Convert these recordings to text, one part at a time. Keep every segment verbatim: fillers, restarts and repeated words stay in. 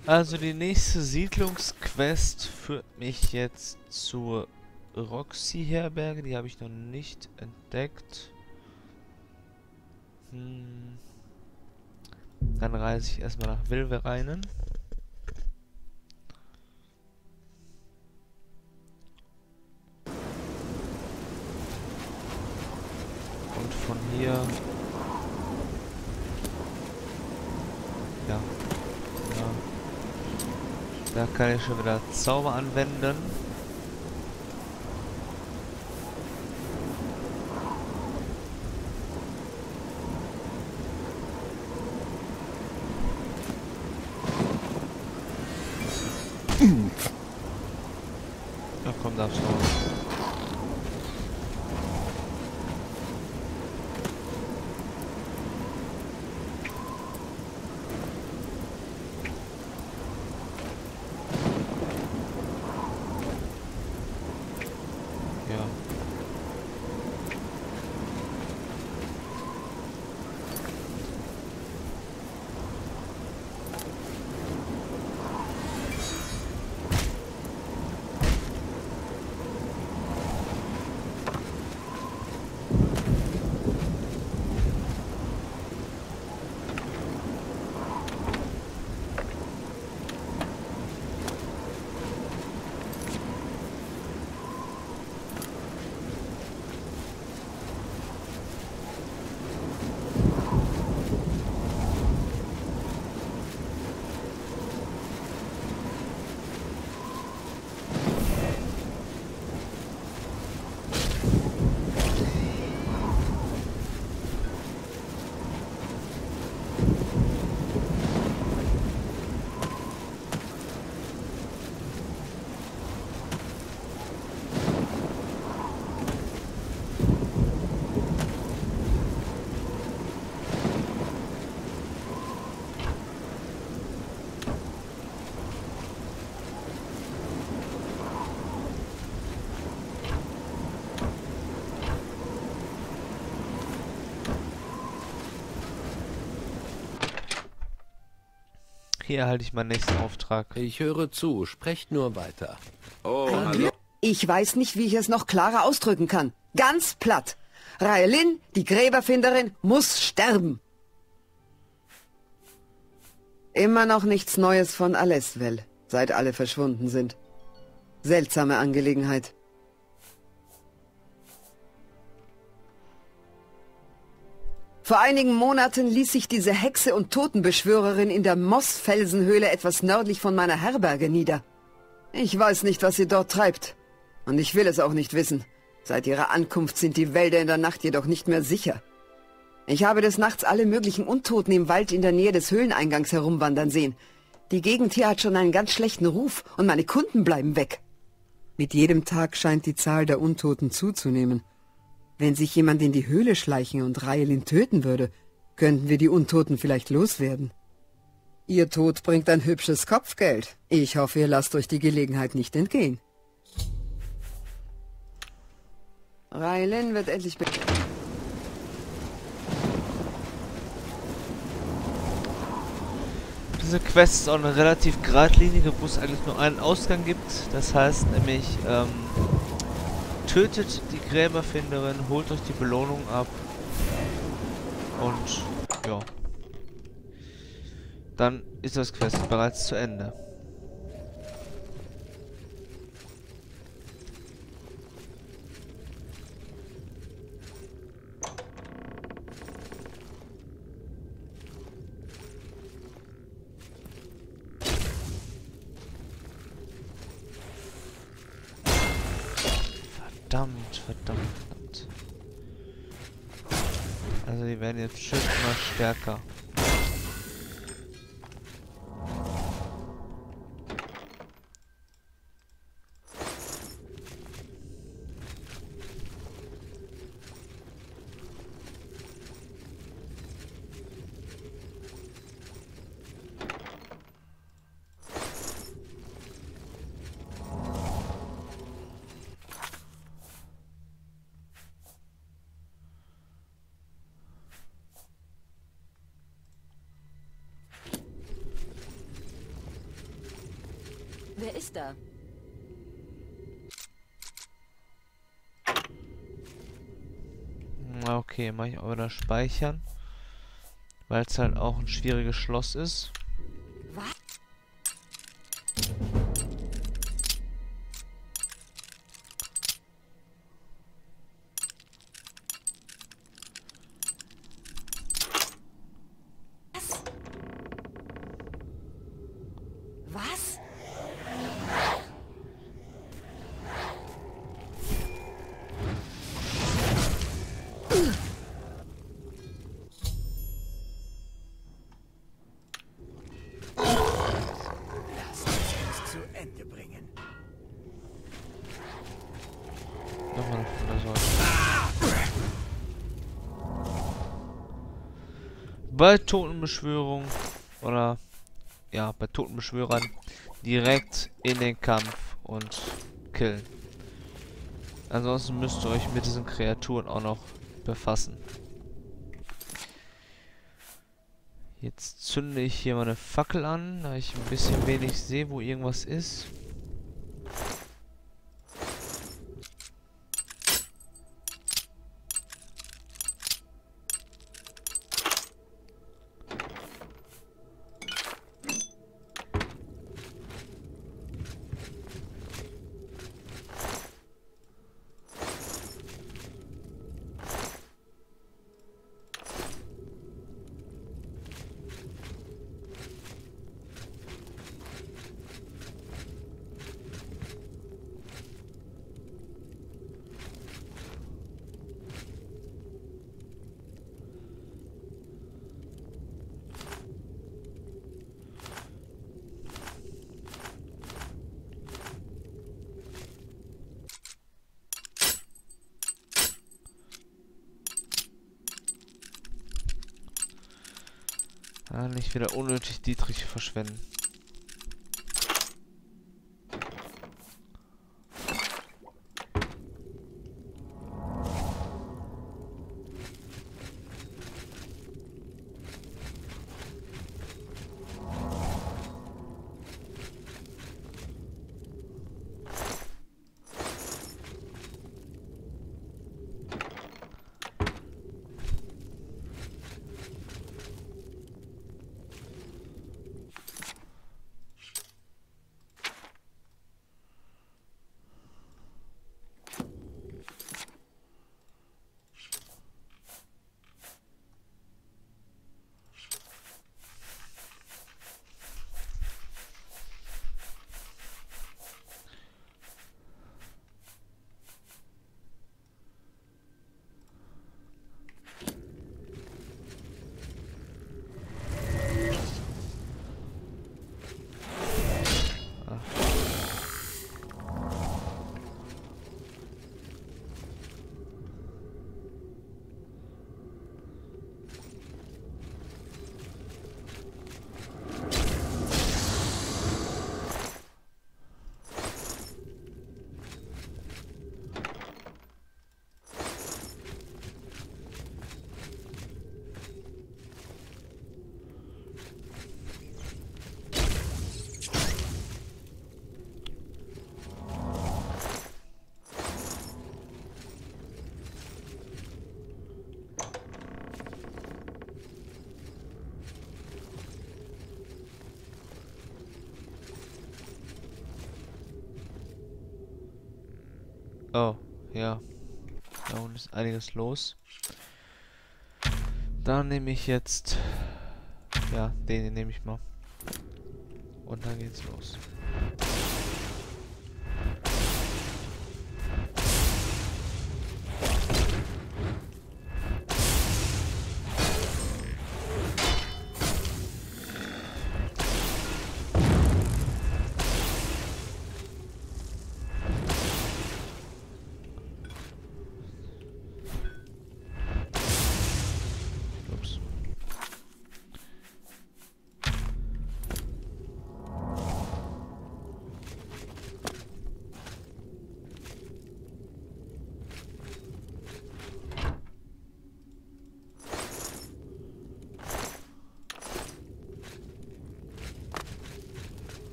Also die nächste Siedlungsquest führt mich jetzt zur Roxy-Herberge. Die habe ich noch nicht entdeckt. Hm. Dann reise ich erstmal nach Wilvereinen. Und von hier... Ja. Ja. Da kann ich schon wieder Zauber anwenden. Na komm, darfst du raus. Ja. Hier erhalte ich meinen nächsten Auftrag. Ich höre zu, sprecht nur weiter. Oh, Ein hallo. Glück. Ich weiß nicht, wie ich es noch klarer ausdrücken kann. Ganz platt. Raelin, die Gräberfinderin, muss sterben. Immer noch nichts Neues von Alesvel, seit alle verschwunden sind. Seltsame Angelegenheit. Vor einigen Monaten ließ sich diese Hexe und Totenbeschwörerin in der Mossfelsenhöhle etwas nördlich von meiner Herberge nieder. Ich weiß nicht, was sie dort treibt. Und ich will es auch nicht wissen. Seit ihrer Ankunft sind die Wälder in der Nacht jedoch nicht mehr sicher. Ich habe des Nachts alle möglichen Untoten im Wald in der Nähe des Höhleneingangs herumwandern sehen. Die Gegend hier hat schon einen ganz schlechten Ruf und meine Kunden bleiben weg. Mit jedem Tag scheint die Zahl der Untoten zuzunehmen. Wenn sich jemand in die Höhle schleichen und Raelin töten würde, könnten wir die Untoten vielleicht loswerden. Ihr Tod bringt ein hübsches Kopfgeld. Ich hoffe, ihr lasst euch die Gelegenheit nicht entgehen. Raelin wird endlich... be Diese Quest ist auch eine relativ geradlinige, wo es eigentlich nur einen Ausgang gibt. Das heißt nämlich, ähm, tötet die Gräberfinderin, holt euch die Belohnung ab und ja, dann ist das Quest bereits zu Ende. Verdammt, verdammt, verdammt. Also die werden jetzt schön immer stärker. Meister. Na, okay, mache ich auch wieder speichern. Weil es halt auch ein schwieriges Schloss ist. Was? Was? Zu Ende bringen. Nochmal von der Seite. Bei Totenbeschwörung oder ja, bei Totenbeschwörern direkt in den Kampf und killen. Ansonsten müsst ihr euch mit diesen Kreaturen auch noch befassen. Jetzt zünde ich hier mal eine Fackel an, da ich ein bisschen wenig sehe, wo irgendwas ist. Ah, nicht wieder unnötig Dietrich verschwenden. Oh, ja. Da unten ist einiges los. Dann nehme ich jetzt... Ja, den, den nehme ich mal. Und dann geht's los.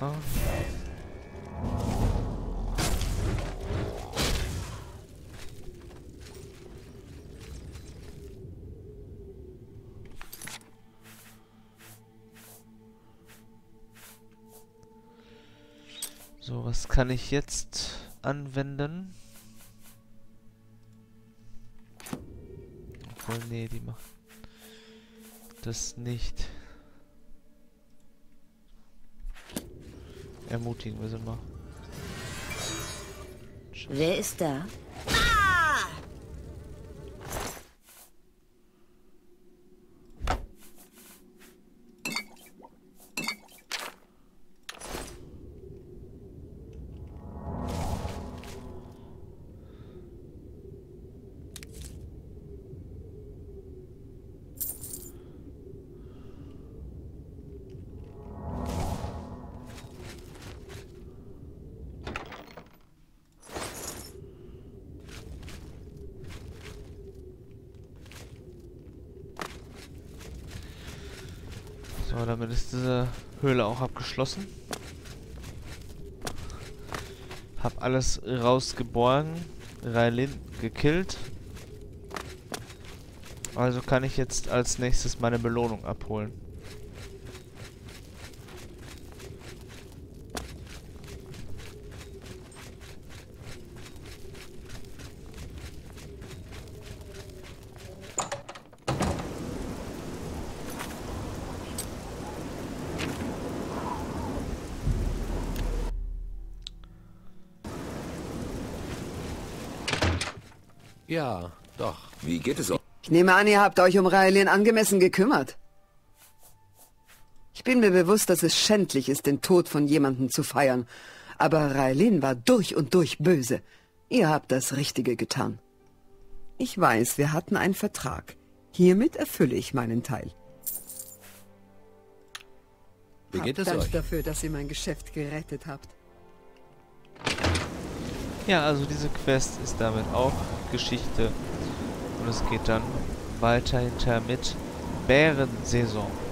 So, was kann ich jetzt anwenden? Obwohl, nee, die macht das nicht. Ermutigen wir sie mal. Wer ist da? So, damit ist diese Höhle auch abgeschlossen. Hab alles rausgeborgen, Raelin gekillt. Also kann ich jetzt als nächstes meine Belohnung abholen. Ja, doch. Wie geht es euch? Ich nehme an, ihr habt euch um Raelin angemessen gekümmert. Ich bin mir bewusst, dass es schändlich ist, den Tod von jemandem zu feiern. Aber Raelin war durch und durch böse. Ihr habt das Richtige getan. Ich weiß, wir hatten einen Vertrag. Hiermit erfülle ich meinen Teil. Wie geht es Dank euch? dafür, dass ihr mein Geschäft gerettet habt. Ja, also diese Quest ist damit auch Geschichte. Und es geht dann weiter hinter mit Bärensaison.